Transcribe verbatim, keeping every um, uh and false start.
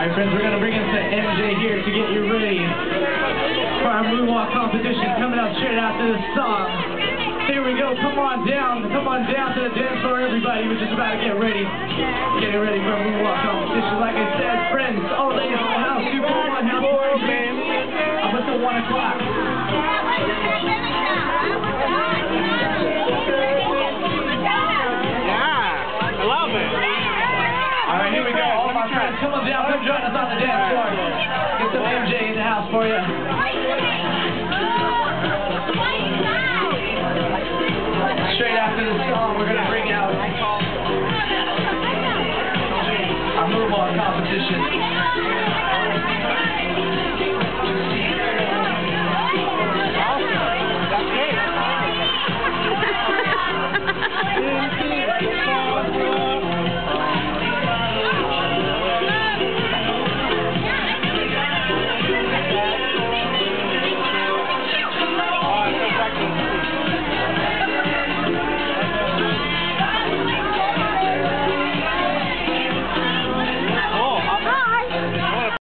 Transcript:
Alright friends, we're going to bring in some M J here to get you ready for our moonwalk competition coming up straight after this song. Here we go, come on down, come on down to the dance floor everybody, we're just about to get ready. Getting ready for a moonwalk competition. Like I said, friends, all ladies in the house, two four one, house party, man. Up until one o'clock. Alright, here we go. All my friends, come on down, come join us on the dance floor. Get some M J in the house for you. Straight after this song, we're going to bring out our moonwalk competition.